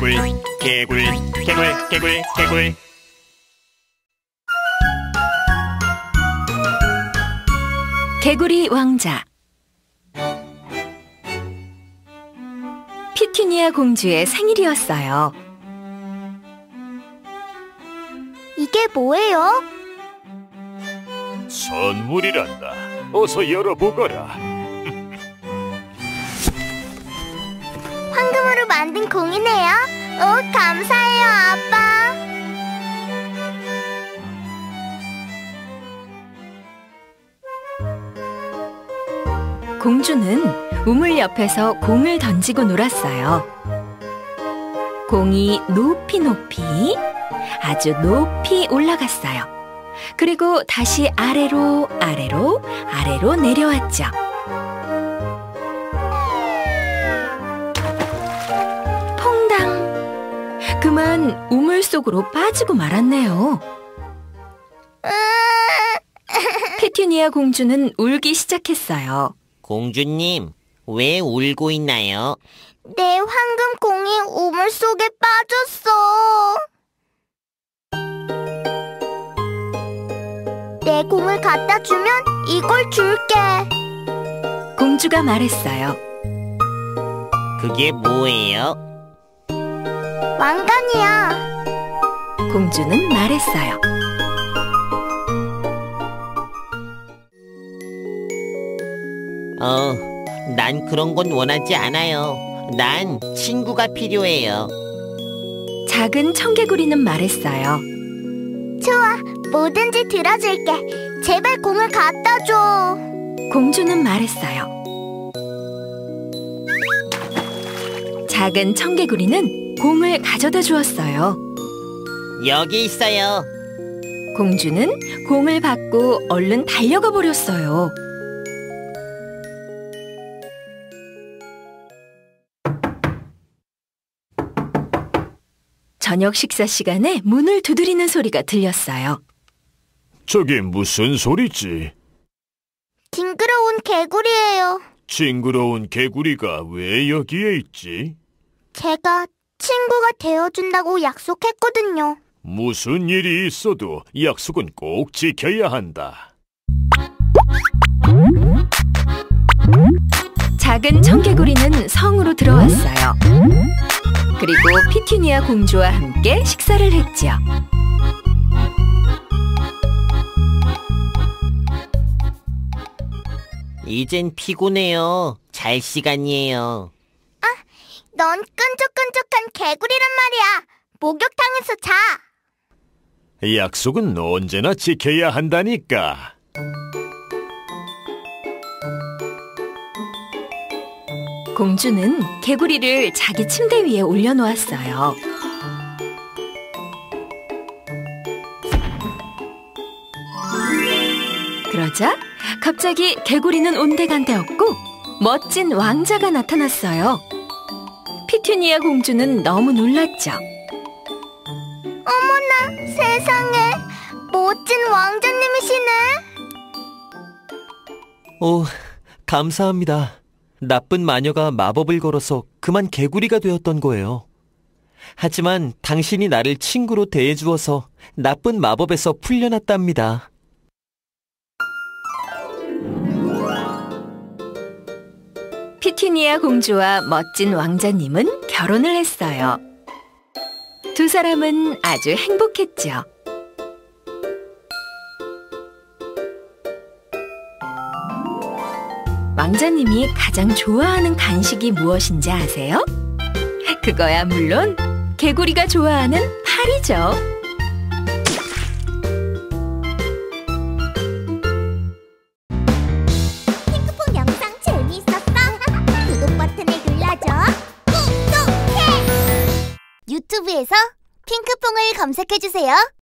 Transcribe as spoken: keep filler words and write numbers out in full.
개굴 개굴 개굴 개굴 개굴. 개구리 왕자. 피투니아 공주의 생일이었어요. 이게 뭐예요? 선물이란다. 어서 열어보거라. 황금으로 만든 공이네요. 오, 감사해요, 아빠. 공주는 우물 옆에서 공을 던지고 놀았어요. 공이 높이 높이, 아주 높이 올라갔어요. 그리고 다시 아래로 아래로 아래로 내려왔죠. 퐁당! 그만 우물 속으로 빠지고 말았네요. 피투니아 공주는 울기 시작했어요. 공주님, 왜 울고 있나요? 내 황금 공이 우물 속에 빠졌어. 내 공을 갖다 주면 이걸 줄게. 공주가 말했어요. 그게 뭐예요? 왕관이야. 공주는 말했어요. 어, 난 그런 건 원하지 않아요. 난 친구가 필요해요. 작은 청개구리는 말했어요. 좋아, 뭐든지 들어줄게. 제발 공을 갖다 줘. 공주는 말했어요. 작은 청개구리는 공을 가져다 주었어요. 여기 있어요. 공주는 공을 받고 얼른 달려가 버렸어요. 저녁 식사 시간에 문을 두드리는 소리가 들렸어요. 저게 무슨 소리지? 징그러운 개구리예요. 징그러운 개구리가 왜 여기에 있지? 제가 친구가 되어준다고 약속했거든요. 무슨 일이 있어도 약속은 꼭 지켜야 한다. 작은 청개구리는 성으로 들어왔어요. 그리고 피투니아 공주와 함께 식사를 했지요. 이젠 피곤해요. 잘 시간이에요. 아, 넌 끈적끈적한 개구리란 말이야. 목욕탕에서 자. 약속은 언제나 지켜야 한다니까. 공주는 개구리를 자기 침대 위에 올려놓았어요. 그러자 갑자기 개구리는 온데간데 없고 멋진 왕자가 나타났어요. 피투니아 공주는 너무 놀랐죠. 어머나, 세상에. 멋진 왕자님이시네. 오, 감사합니다. 나쁜 마녀가 마법을 걸어서 그만 개구리가 되었던 거예요. 하지만 당신이 나를 친구로 대해주어서 나쁜 마법에서 풀려났답니다. 피투니아 공주와 멋진 왕자님은 결혼을 했어요. 두 사람은 아주 행복했죠. 왕자님이 가장 좋아하는 간식이 무엇인지 아세요? 그거야 물론 개구리가 좋아하는 파리죠. 핑크퐁 영상 재미있었어? 구독 버튼을 눌러줘. 구독해! 유튜브에서 핑크퐁을 검색해주세요.